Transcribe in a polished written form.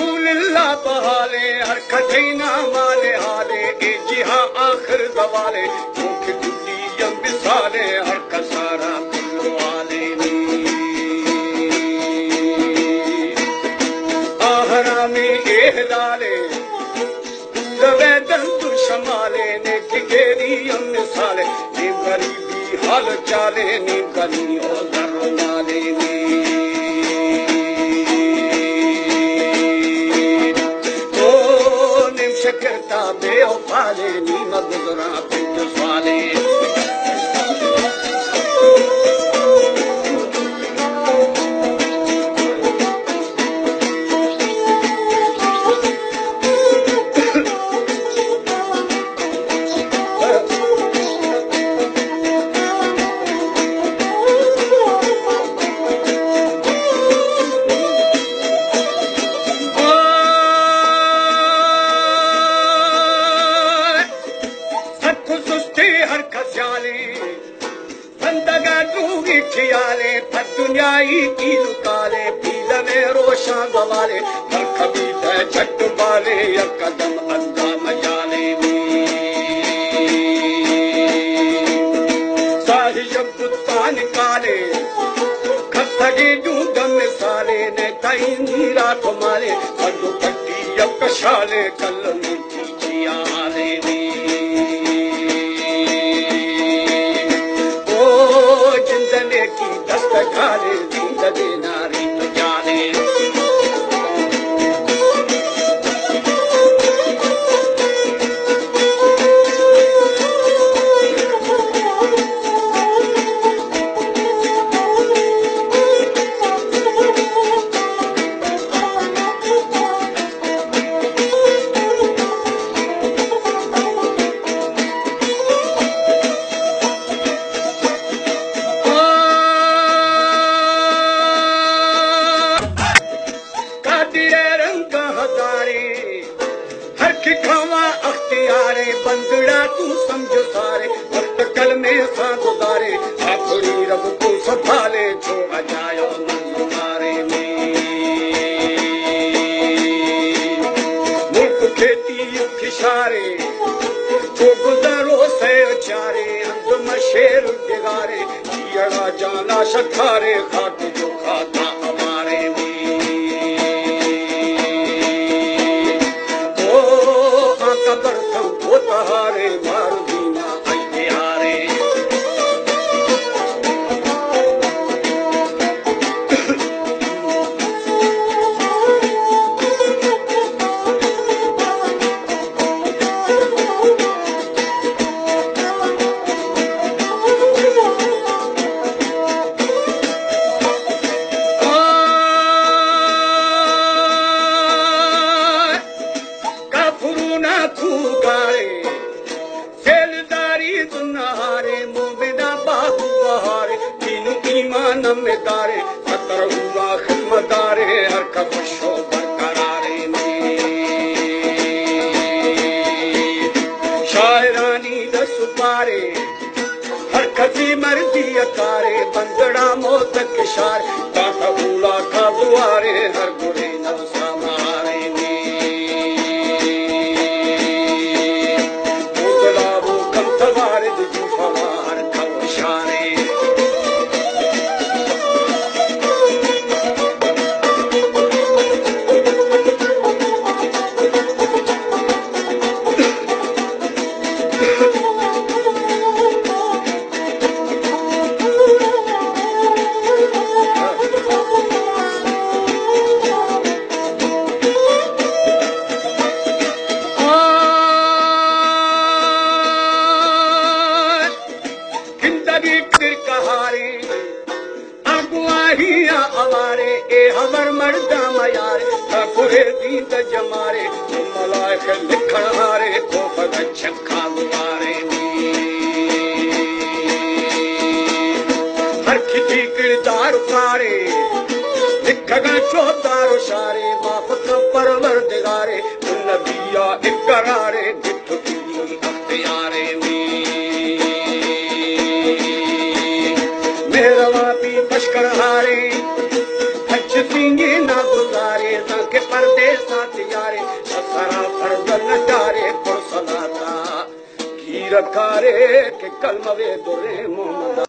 रसूलुल्लाह बहाले हर खजैना माले हाले ए जिहा आखिर दवाले मुख दुली यम बिसाले हर कसारा कुल्लो आले नी आहरा में एहलाले दवेदन तू शमाले ने किगेरी यम मिसाले नी गरीबी हाल चाले नी गनी ओ दरो नाले नी करता बेवफाले नी मगुजरा पिंड स्वाले दुनियाई की लुकाले पील में रोशा गवाले हर कभी झट बाले या कदम अंदाम जाले साहिब पुत्ता निकाले खतगे दूगम साले ने ताई नीरा कुमाले अदु पट्टी यक शाले कल मीठी जियाले की दस्तकारे जिंदगी नारी तो जाने बंदड़ा तू समझ सारे वक्त कल में सा गुजारे आखिरी रब को संभाले जो अजायो मारे में मुल्क खेती खिशारे जो गुजरो से चारे अंदम शेर दिगारे जियड़ा जाना शखारे खाट जो खाता हमारे में तहारे मार दीना आई हारे काफुरूना तू गारे ईमान में दारे सतर हुआ खिदमतदारे हर कबशो बरकरारे में शायरानी दस पारे हर कभी मर्जी अकारे बंदड़ा मौत किशारे काका बूढ़ा का दुआरे हर बुरे नवसा मारे मुदला वो कम तवारे जुफार खवशारे अवारे ए हमर मर्दा मयारे ठाकुरे दीद जमारे मलाइक लिखण हारे को पद छक्का गुवारे हर खिची किरदार पारे लिखगा चौतार सारे माफ परवर दिगारे नबिया इकरारे दिठुकी अख्तियारे मेहरवाबी बशकर हारे सिंगे ना गुजारे के परदेसा जखारे के कलमवे दुरे मोहम्मदा